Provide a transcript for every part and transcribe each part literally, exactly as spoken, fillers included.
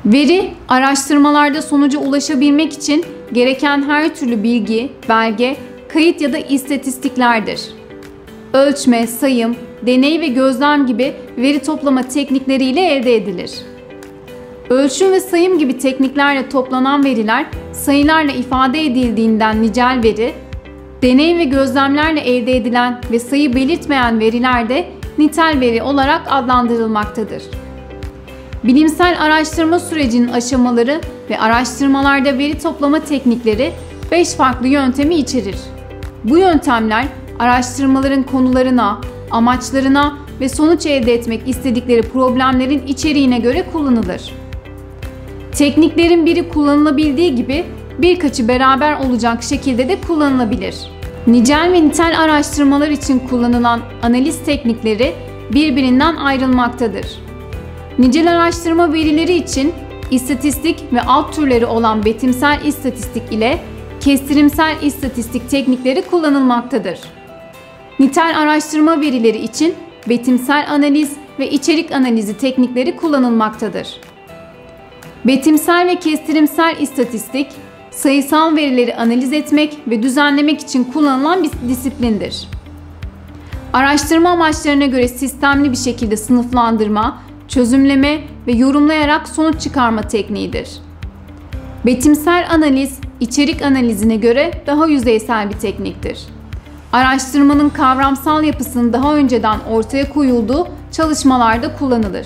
Veri, araştırmalarda sonuca ulaşabilmek için gereken her türlü bilgi, belge, kayıt ya da istatistiklerdir. Ölçme, sayım, deney ve gözlem gibi veri toplama teknikleriyle elde edilir. Ölçüm ve sayım gibi tekniklerle toplanan veriler sayılarla ifade edildiğinden nicel veri, deney ve gözlemlerle elde edilen ve sayı belirtmeyen veriler de nitel veri olarak adlandırılmaktadır. Bilimsel araştırma sürecinin aşamaları ve araştırmalarda veri toplama teknikleri beş farklı yöntemi içerir. Bu yöntemler araştırmaların konularına, amaçlarına ve sonuç elde etmek istedikleri problemlerin içeriğine göre kullanılır. Tekniklerin biri kullanılabildiği gibi birkaçı beraber olacak şekilde de kullanılabilir. Nicel ve nitel araştırmalar için kullanılan analiz teknikleri birbirinden ayrılmaktadır. Nicel araştırma verileri için istatistik ve alt türleri olan betimsel istatistik ile kestirimsel istatistik teknikleri kullanılmaktadır. Nitel araştırma verileri için betimsel analiz ve içerik analizi teknikleri kullanılmaktadır. Betimsel ve kestirimsel istatistik, sayısal verileri analiz etmek ve düzenlemek için kullanılan bir disiplindir. Araştırma amaçlarına göre sistemli bir şekilde sınıflandırma, çözümleme ve yorumlayarak sonuç çıkarma tekniğidir. Betimsel analiz, içerik analizine göre daha yüzeysel bir tekniktir. Araştırmanın kavramsal yapısının daha önceden ortaya koyulduğu çalışmalarda kullanılır.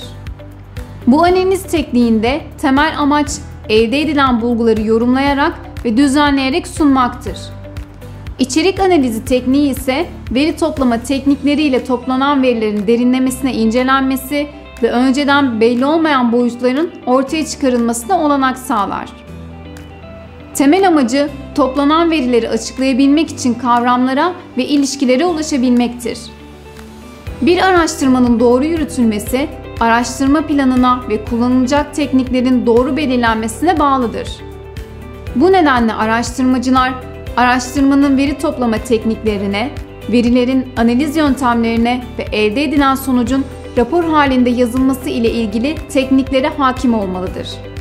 Bu analiz tekniğinde temel amaç elde edilen bulguları yorumlayarak ve düzenleyerek sunmaktır. İçerik analizi tekniği ise veri toplama teknikleriyle toplanan verilerin derinlemesine incelenmesi ve önceden belli olmayan boyutların ortaya çıkarılmasına olanak sağlar. Temel amacı toplanan verileri açıklayabilmek için kavramlara ve ilişkilere ulaşabilmektir. Bir araştırmanın doğru yürütülmesi, araştırma planına ve kullanılacak tekniklerin doğru belirlenmesine bağlıdır. Bu nedenle araştırmacılar, araştırmanın veri toplama tekniklerine, verilerin analiz yöntemlerine ve elde edilen sonucun rapor halinde yazılması ile ilgili tekniklere hakim olmalıdır.